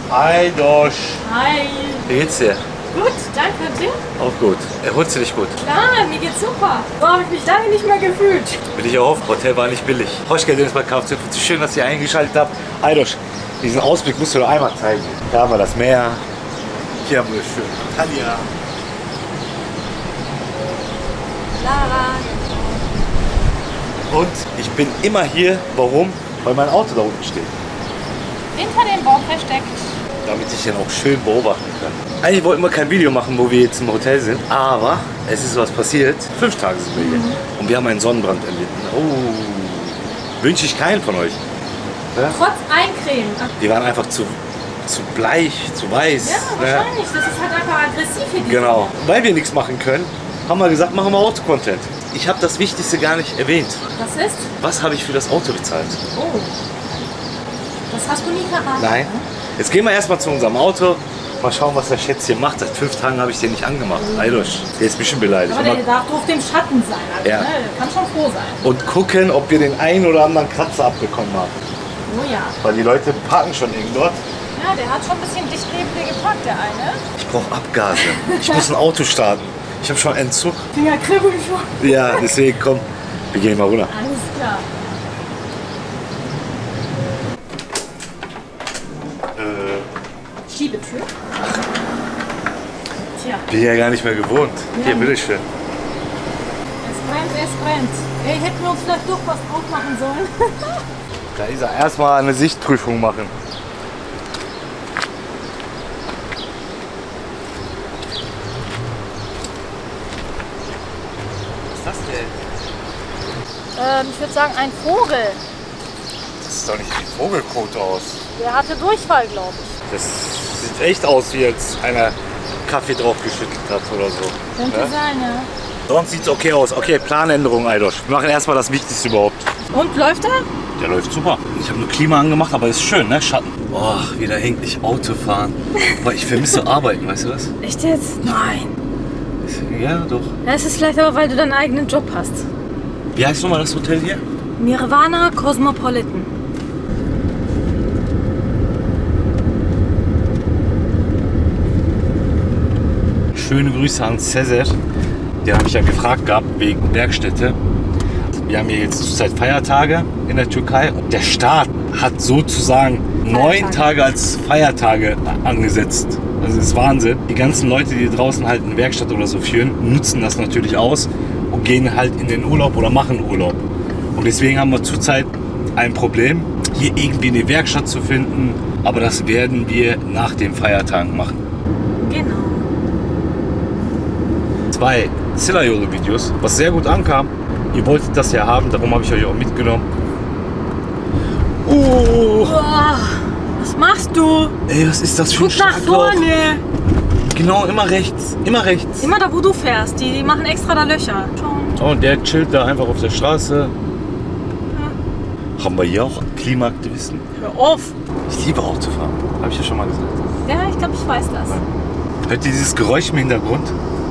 Aydosch. Hi. Wie geht's dir? Gut, danke. Und dir? Auch gut. Erholst du dich gut? Klar, mir geht's super. So habe ich mich lange nicht mehr gefühlt. Will ich auch. Hotel war nicht billig. Hoş geldiniz bei Kfz. Schön, dass ihr eingeschaltet habt. Aydosch, diesen Ausblick musst du doch einmal zeigen. Da haben wir das Meer. Hier haben wir schön Antalya. Lara. Und ich bin immer hier. Warum? Weil mein Auto da unten steht. Hinter dem Baum versteckt. Damit ich den auch schön beobachten kann. Eigentlich wollten wir kein Video machen, wo wir jetzt im Hotel sind. Aber es ist was passiert. 5 Tage sind wir hier. Und wir haben einen Sonnenbrand erlitten. Oh. Wünsche ich keinen von euch. Ja? Trotz Eincremen. Die waren einfach zu bleich, zu weiß. Ja, wahrscheinlich. Das ist halt einfach aggressiv hier. Genau. Weil wir nichts machen können, haben wir gesagt, machen wir Auto-Content. Ich habe das Wichtigste gar nicht erwähnt. Was ist? Was habe ich für das Auto bezahlt? Oh. Das hast du nie verraten. Nein. Jetzt gehen wir erstmal zu unserem Auto. Mal schauen, was der Schätzchen macht. Seit 5 Tagen habe ich den nicht angemacht. Aydosch, der ist ein bisschen beleidigt. Aber der darf auf dem Schatten sein. Also, Ja. ne? Der kann schon froh sein. Und gucken, ob wir den einen oder anderen Kratzer abbekommen haben. Oh ja. Weil die Leute parken schon eng dort. Ja, der hat schon ein bisschen dicht neben dir geparkt, der eine. Ich brauche Abgase. Ich muss ein Auto starten. Ich habe schon Entzug. Finger kribbeln schon. Ja, deswegen komm, wir gehen mal runter. Alles klar. Schiebetür. Tja, Bin ja gar nicht mehr gewohnt. Hier, Ja. bitteschön. es brennt, es brennt. Ey, hätten wir uns vielleicht doch was aufmachen sollen. Da ist er. Erstmal eine Sichtprüfung machen. Was ist das denn? Ich würde sagen, ein Vogel. Das sieht doch nicht wie Vogelkot aus. Der hatte Durchfall, glaube ich. Das sieht echt aus, wie als einer Kaffee drauf geschüttelt hat oder so. Könnte Ja? sein, ja. Sonst sieht es okay aus. Okay, Planänderung, Aydosch. Wir machen erstmal das Wichtigste überhaupt. Und läuft er? Der läuft super. Ich habe nur Klima angemacht, aber ist schön, ne? Schatten. Boah, wieder hängt nicht Autofahren. Boah, ich vermisse Arbeiten, weißt du das? Echt jetzt? Nein. Ja, doch. Das ist vielleicht aber, weil du deinen eigenen Job hast. Wie heißt nochmal das Hotel hier? Nirvana Cosmopolitan. Schöne Grüße an Cesar. Den habe ich ja gefragt gehabt wegen Werkstätte. Wir haben hier jetzt zurzeit Feiertage in der Türkei. Und der Staat hat sozusagen 9 Tage als Feiertage angesetzt. Also das ist Wahnsinn. Die ganzen Leute, die draußen halt eine Werkstatt oder so führen, nutzen das natürlich aus und gehen halt in den Urlaub oder machen Urlaub. Und deswegen haben wir zurzeit ein Problem, hier irgendwie eine Werkstatt zu finden. Aber das werden wir nach den Feiertagen machen. Genau. 2 Zillayolu-Videos, was sehr gut ankam. Ihr wolltet das ja haben, darum habe ich euch auch mitgenommen. Boah, was machst du? Ey, was ist das für ein Guck nach Schlagloch? vorne. Genau, immer rechts, immer rechts. Immer da, wo du fährst. Die machen extra da Löcher. Schon. Oh, und der chillt da einfach auf der Straße. Haben wir hier auch Klimaaktivisten? Hör auf. Ich liebe Autofahren, habe ich ja schon mal gesagt. Ja, ich glaube, ich weiß das. Hört ihr dieses Geräusch im Hintergrund?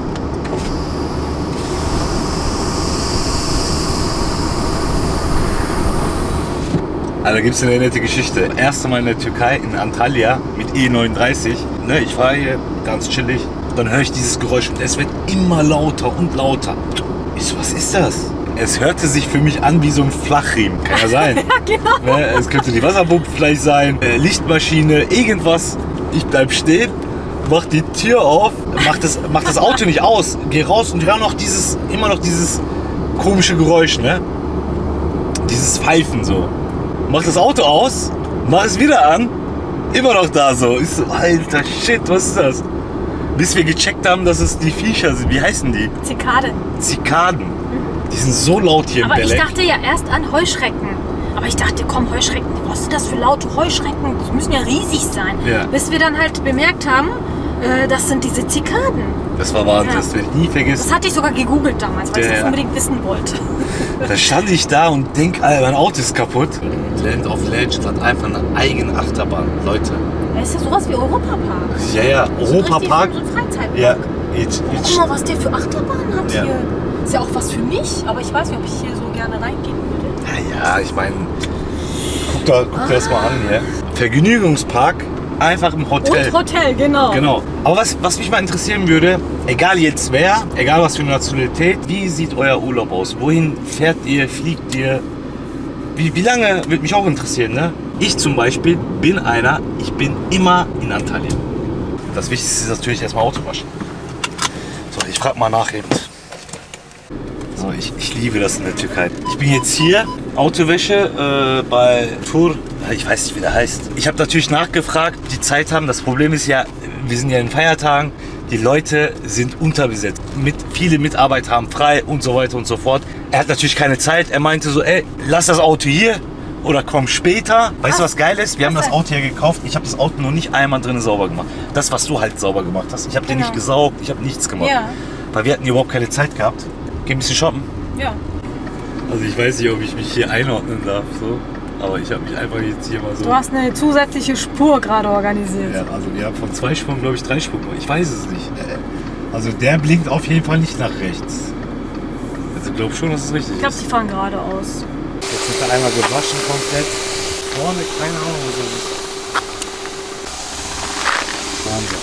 Also, da gibt es eine nette Geschichte. Erste Mal in der Türkei, in Antalya, mit E39. Ne, ich fahre hier ganz chillig. Dann höre ich dieses Geräusch und es wird immer lauter und lauter. Ich so, was ist das? Es hörte sich für mich an wie so ein Flachriemen. Kann ja sein. Ja, genau. Ne, es könnte die Wasserpumpe vielleicht sein, Lichtmaschine, irgendwas. Ich bleib stehen, mach die Tür auf, mach das Auto nicht aus, geh raus und hör immer noch dieses komische Geräusch, ne? Dieses Pfeifen so. Mach das Auto aus, mach es wieder an, immer noch da so. Ich so, alter Shit, was ist das? Bis wir gecheckt haben, dass es die Viecher sind. Wie heißen die? Zikaden. Zikaden. Die sind so laut hier Aber im ich Belek. dachte ja erst an Heuschrecken. Aber ich dachte, komm, Heuschrecken, was sind das für laute Heuschrecken? Die müssen ja riesig sein. Ja. Bis wir dann halt bemerkt haben, das sind diese Zikaden. Das war Wahnsinn, Ja. das werde ich nie vergessen. Das hatte ich sogar gegoogelt damals, weil ich das Ja. unbedingt wissen wollte. Da stand ich da und denk, Alter, mein Auto ist kaputt. Land of Legends hat einfach eine eigene Achterbahn, Leute. Das ist ja sowas wie Europapark. Ja, ja, Europapark. So ein Freizeitpark. Ja, Guck mal, was der für Achterbahnen hat Ja. hier. Ist ja auch was für mich, aber ich weiß nicht, ob ich hier so gerne reingehen würde. Ja, ich meine, guck dir das mal an hier. Vergnügungspark einfach im Hotel. Und Hotel, genau. Genau. Aber was mich mal interessieren würde, egal jetzt wer, egal was für eine Nationalität, wie sieht euer Urlaub aus? Wohin fährt ihr, fliegt ihr? Wie lange, würde mich auch interessieren, ne? Ich zum Beispiel bin einer, ich bin immer in Antalya. Das Wichtigste ist natürlich erstmal Auto waschen. So, ich frage mal nach eben. So, ich liebe das in der Türkei. Ich bin jetzt hier, Autowäsche bei Tur, ich weiß nicht, wie der heißt. Ich habe natürlich nachgefragt, die Zeit haben. Das Problem ist ja, wir sind ja in Feiertagen, die Leute sind unterbesetzt. Viele Mitarbeiter haben frei und so weiter und so fort. Er hat natürlich keine Zeit. Er meinte so, ey, lass das Auto hier oder komm später. Weißt du, was geil ist? Wir haben das Auto hier gekauft. Ich habe das Auto noch nicht einmal drin sauber gemacht. Das, was du halt sauber gemacht hast. Ich habe den nicht gesaugt, ich habe nichts gemacht. Ja. Weil wir hatten überhaupt keine Zeit gehabt. Geh ein bisschen shoppen. Ja. Also ich weiß nicht, ob ich mich hier einordnen darf, so. Aber ich habe mich einfach jetzt hier mal so... Du hast eine zusätzliche Spur gerade organisiert. Ja, also wir haben von 2 Spuren, glaube ich, 3 Spuren. Ich weiß es nicht. Also der blinkt auf jeden Fall nicht nach rechts. Also ich glaube schon, dass es richtig ist. Ich glaube, die fahren geradeaus. Jetzt wird er einmal gewaschen komplett. Vorne, keine Ahnung, wo es ist. Wahnsinn.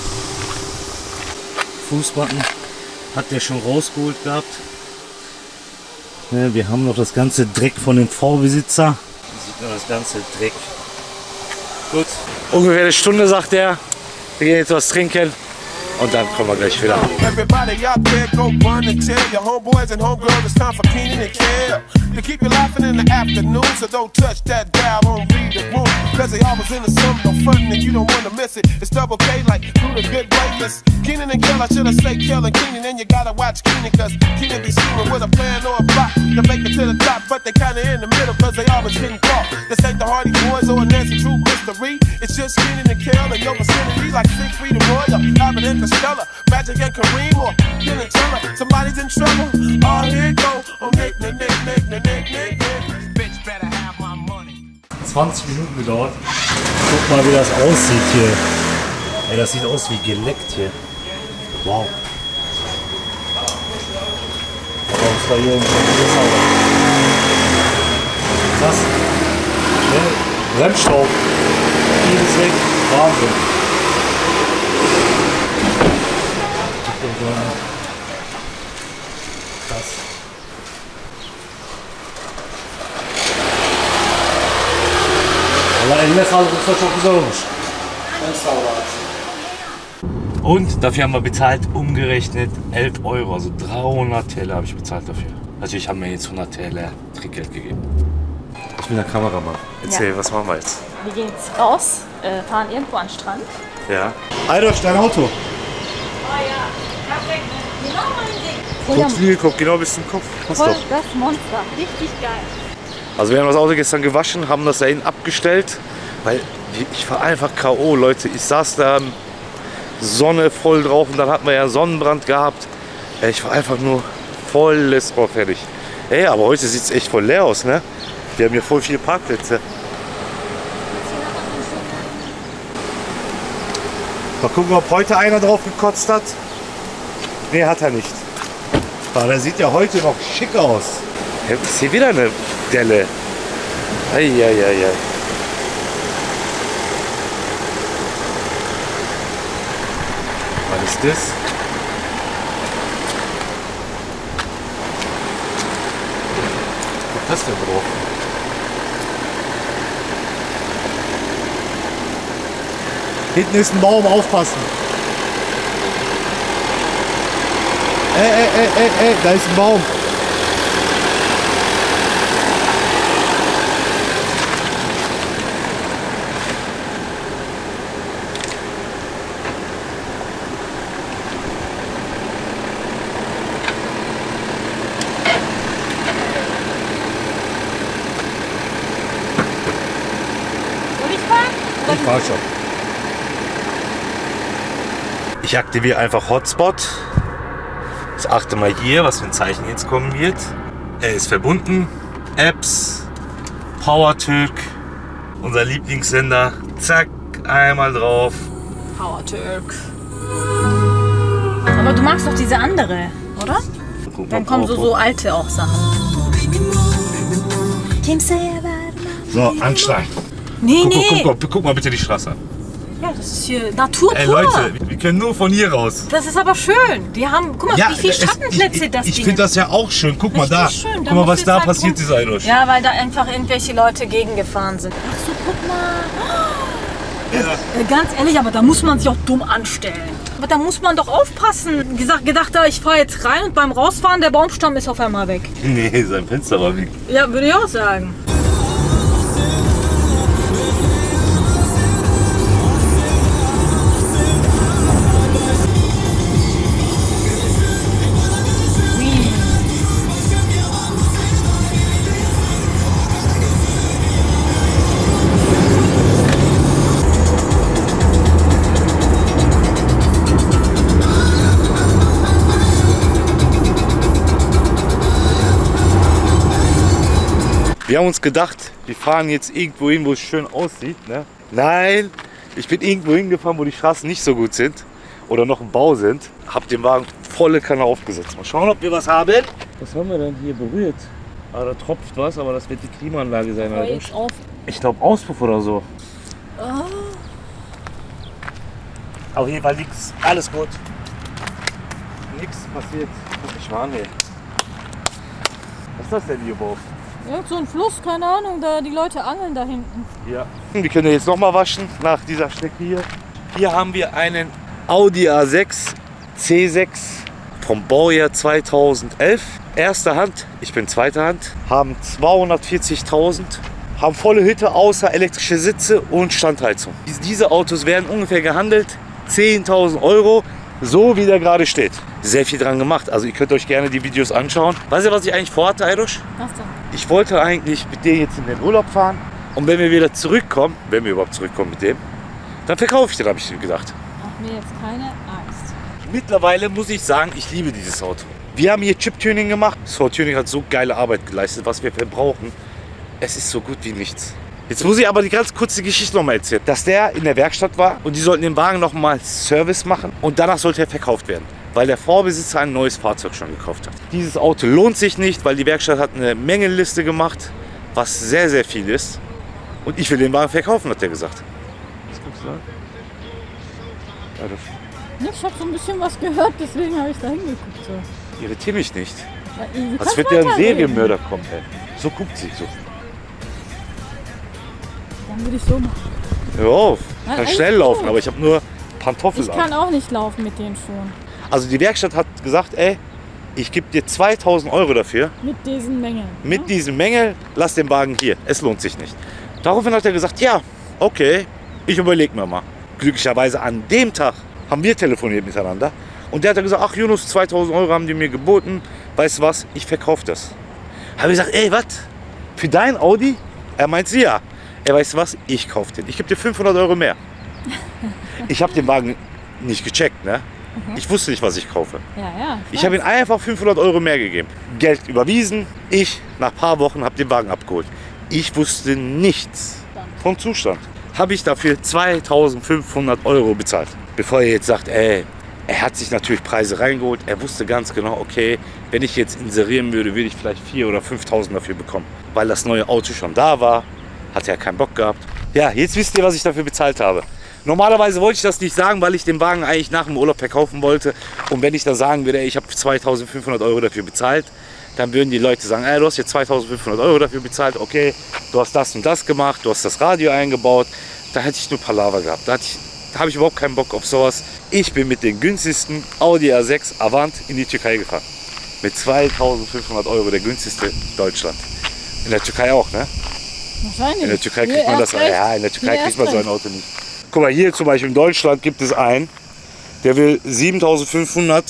Fußbutton hat der schon rausgeholt gehabt. Ja, wir haben noch das ganze Dreck von dem Vorbesitzer. Man sieht nur das ganze Dreck. Gut. Ungefähr eine Stunde, sagt er. Wir gehen jetzt was trinken. Und dann kommen wir gleich wieder. Everybody out there, go run and tell your homeboys and homegirls it's time for Keenan and Kel to keep you laughing in the afternoon. So don't touch that dial on read the room, cause they always in the summer, no fun and you don't wanna miss it. It's double K like through the good way. Yes, Keenan and Kel, I should've said Kel and Keenan, and you gotta watch Keenan, cause Keenan be scheming with a plan or a plot to make it to the top, but they kinda in the middle, cause they always getting caught. This ain't the Hardy Boys or a Nancy Drew mystery. It's just Keenan and Kel in your vicinity, like Siegfried and Roy, Abbott and Costello, Magic and Kareem, or Penn and Teller. Somebody's in trouble. Oh, here it go. Oh, Nick, Nick, Nick, Nick, Nick, Nick, Nick, Nick. Bitch better have my money. 20 Minuten gedauert. Guck mal, wie das aussieht hier. Ey, das sieht aus wie geleckt hier. Wow. Warum ist da hier ein sauber? Was ist das? Ja, Bremsstaub. Vieles weg. Wahnsinn. Krass. Allah eline sağlık, usta çok güzel olmuş. Und dafür haben wir bezahlt, umgerechnet 11 Euro, also 300 TL habe ich bezahlt dafür. Natürlich haben wir jetzt 100 TL Trinkgeld gegeben. Ich bin der Kameramann. Erzähl, ja. Was machen wir jetzt? Wir gehen jetzt raus, fahren irgendwo an den Strand. Ja. Alter, dein Auto. Oh ja, perfekt. Genau mein Ding. Guck, Flügel, guck genau bis zum Kopf. Voll das Monster. Richtig geil. Also wir haben das Auto gestern gewaschen, haben das da hinten abgestellt, weil ich war einfach K.O., Leute. Ich saß da, Sonne voll drauf und dann hatten wir ja Sonnenbrand gehabt. Ich war einfach nur volles Ohr fertig. Ey, aber heute sieht es echt voll leer aus, ne? Wir haben hier voll viele Parkplätze. Mal gucken, ob heute einer drauf gekotzt hat. Nee, hat er nicht. Aber der sieht ja heute noch schick aus. Ja, ist hier wieder eine Delle. Eieiei. Was ist das? Was ist das denn drauf? Hinten ist ein Baum, aufpassen. Da ist ein Baum. Ich fahr schon. Ich aktiviere einfach Hotspot. Ich achte mal hier, was für ein Zeichen jetzt kommen wird. Er ist verbunden. Apps, PowerTürk, unser Lieblingssender. Zack, einmal drauf. PowerTürk. Aber du magst doch diese andere, oder? Dann kommen so alte auch Sachen. So, anschneiden. Nee. Guck mal bitte die Straße an. Ja, das ist hier Natur Ey pur. Leute, wir können nur von hier raus. Das ist aber schön. Die haben, guck mal, wie viele Schattenplätze das Ich Ding finde das ja auch schön. Guck mal da. Richtig schön. Guck mal, was muss da jetzt halt passiert ist, Eidosch. Ja, weil da einfach irgendwelche Leute gegengefahren sind. Ach so, guck mal. Ganz ehrlich, aber da muss man sich auch dumm anstellen. Aber da muss man doch aufpassen. Gedacht, ich fahre jetzt rein und beim Rausfahren, der Baumstamm ist auf einmal weg. Nee, sein Fenster war weg. Ja, würde ich auch sagen. Wir haben uns gedacht, wir fahren jetzt irgendwo hin, wo es schön aussieht. Ne? Nein, ich bin irgendwo hingefahren, wo die Straßen nicht so gut sind oder noch im Bau sind. Hab den Wagen volle Kanne aufgesetzt. Mal schauen, ob wir was haben. Was haben wir denn hier berührt? Ah, da tropft was, aber das wird die Klimaanlage sein. Alter. Ich glaube Auspuff oder so. Auf jeden Fall nichts. Alles gut. Nichts passiert. Guck mich mal an, ey. Was ist das denn hier überhaupt? Ja, so ein Fluss, keine Ahnung, da die Leute angeln da hinten. Ja. Wir können jetzt noch mal waschen nach dieser Strecke hier. Hier haben wir einen Audi A6 C6 vom Baujahr 2011. Erste Hand, ich bin zweite Hand, haben 240.000, haben volle Hütte außer elektrische Sitze und Standheizung. Diese Autos werden ungefähr gehandelt 10.000 Euro, so wie der gerade steht. Sehr viel dran gemacht, also ihr könnt euch gerne die Videos anschauen. Weißt du, was ich eigentlich vorhatte, Eidosch? Was denn? Ich wollte eigentlich mit dir jetzt in den Urlaub fahren und wenn wir wieder zurückkommen, wenn wir überhaupt zurückkommen mit dem, dann verkaufe ich den, habe ich gedacht. Mach mir jetzt keine Angst. Mittlerweile muss ich sagen, ich liebe dieses Auto. Wir haben hier Chip-Tuning gemacht. Soul Tuning hat so geile Arbeit geleistet, was wir verbrauchen. Es ist so gut wie nichts. Jetzt muss ich aber die ganz kurze Geschichte noch mal erzählen. Dass der in der Werkstatt war und die sollten den Wagen noch mal Service machen und danach sollte er verkauft werden. Weil der Vorbesitzer ein neues Fahrzeug schon gekauft hat. Dieses Auto lohnt sich nicht, weil die Werkstatt hat eine Mengenliste gemacht, was sehr, sehr viel ist. Und ich will den Wagen verkaufen, hat der gesagt. Was guckst du an? Ja, das Ich habe so ein bisschen was gehört, deswegen habe ich da hingeguckt. So. irritiert mich nicht. Ja, du Als kannst wird der ein weiterreden. Serienmörder kommen, ey. So guckt sie so. Dann würde ich so machen. Hör auf, Nein, kann alles schnell gut. laufen, aber ich habe nur Pantoffel Ich an. kann auch nicht laufen mit den Schuhen. Also die Werkstatt hat gesagt, ey, ich gebe dir 2.000 Euro dafür. Mit diesen Mengen. Mit diesem Mängel, lass den Wagen hier. Es lohnt sich nicht. Daraufhin hat er gesagt, ja, okay, ich überlege mir mal. Glücklicherweise an dem Tag haben wir telefoniert miteinander. Und der hat dann gesagt, ach Yunus, 2.000 Euro haben die mir geboten. Weißt du was, ich verkaufe das. Habe ich gesagt, ey, was? Für dein Audi? Er meint sie ja. Er weißt du was, ich kaufe den. Ich gebe dir 500 Euro mehr. Ich habe den Wagen nicht gecheckt, ne? Ich wusste nicht, was ich kaufe. Ja. Ich habe ihm einfach 500 Euro mehr gegeben. Geld überwiesen. Ich, nach ein paar Wochen, habe den Wagen abgeholt. Ich wusste nichts vom Zustand. Habe ich dafür 2.500 Euro bezahlt. Bevor ihr jetzt sagt, ey, er hat sich natürlich Preise reingeholt. Er wusste ganz genau, okay, wenn ich jetzt inserieren würde, würde ich vielleicht 4.000 oder 5.000 dafür bekommen. Weil das neue Auto schon da war, hat er keinen Bock gehabt. Ja, jetzt wisst ihr, was ich dafür bezahlt habe. Normalerweise wollte ich das nicht sagen, weil ich den Wagen eigentlich nach dem Urlaub verkaufen wollte. Und wenn ich da sagen würde, ey, ich habe 2.500 Euro dafür bezahlt, dann würden die Leute sagen, ey, du hast jetzt 2.500 Euro dafür bezahlt, okay, du hast das und das gemacht, du hast das Radio eingebaut. Da hätte ich nur Palaver gehabt. Da habe ich überhaupt keinen Bock auf sowas. Ich bin mit den günstigsten Audi A6 Avant in die Türkei gefahren. Mit 2.500 Euro, der günstigste Deutschland. In der Türkei auch, ne? Wahrscheinlich. In der Türkei kriegt man das. Ja, in der Türkei Hier kriegt man so erst ein Auto nicht. Guck mal, hier zum Beispiel in Deutschland gibt es einen, der will 7.500,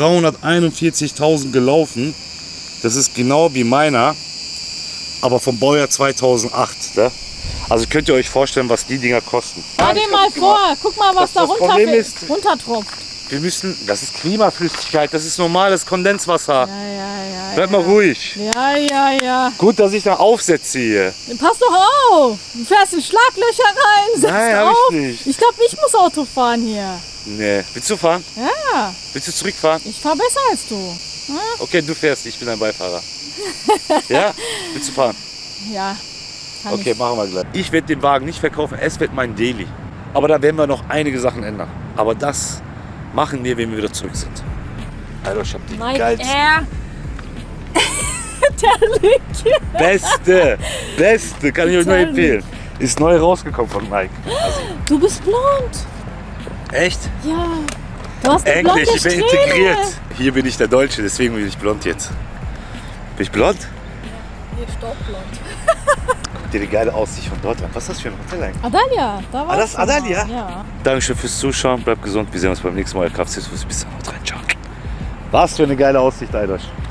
341.000 gelaufen. Das ist genau wie meiner, aber vom Baujahr 2008. Ne? Also könnt ihr euch vorstellen, was die Dinger kosten. Stell dir mal vor, guck mal, was da Das Problem ist- runtertropft. Wir müssen, das ist Klimaflüssigkeit, das ist normales Kondenswasser. Ja. Bleib mal ruhig. Ja. Gut, dass ich da aufsetze hier. Pass doch auf! Du fährst in Schlaglöcher rein, setzt Nein, hab auf. ich nicht. Ich glaube, ich muss Auto fahren hier. Nee. Willst du fahren? Ja, Willst du zurückfahren? ich fahre besser als du. Okay, du fährst, ich bin dein Beifahrer. Ja? Willst du fahren? Ja, kann Okay, machen wir gleich. Ich werde den Wagen nicht verkaufen, es wird mein Daily. Aber da werden wir noch einige Sachen ändern. Aber das machen wir, wenn wir wieder zurück sind. Alter, ich hab die Nike geilste. Air. Der Link. Beste, kann ich euch nur empfehlen. Ist neu rausgekommen von Nike. Du bist blond. Echt? Ja. Du hast eine blonde Endlich, ich bin Strähne. integriert. Hier bin ich der Deutsche, deswegen bin ich blond jetzt. Bin ich blond? Hier ist doch blond. Guck dir die geile Aussicht von dort an. Was ist das für ein Hotel eigentlich? Adalia, da war das ist Adalia? Ja. Dankeschön fürs Zuschauen, bleibt gesund. Wir sehen uns beim nächsten Mal. Kraftfuß bis dann. Haut rein, ciao. Was für eine geile Aussicht, Alter.